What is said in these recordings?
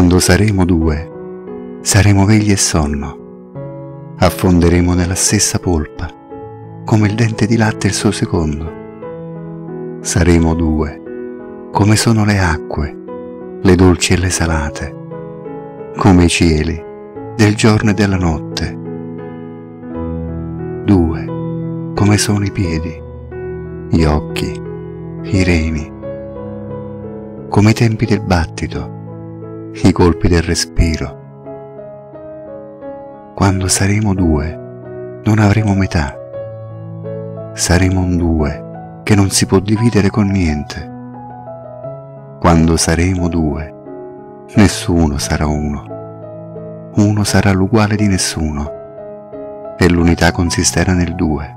Quando saremo due, saremo vegli e sonno, affonderemo nella stessa polpa, come il dente di latte il suo secondo. Saremo due, come sono le acque, le dolci e le salate, come i cieli del giorno e della notte. Due, come sono i piedi, gli occhi, i reni, come i tempi del battito, i colpi del respiro. Quando saremo due, non avremo metà. Saremo un due che non si può dividere con niente. Quando saremo due, nessuno sarà uno. Uno sarà l'uguale di nessuno e l'unità consisterà nel due.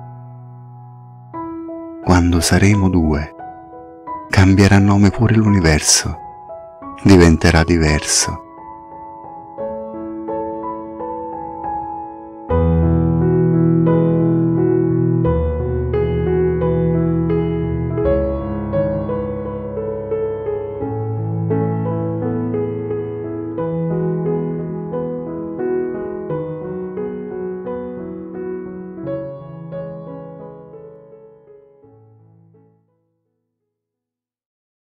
Quando saremo due, cambierà nome pure l'universo, diventerà diverso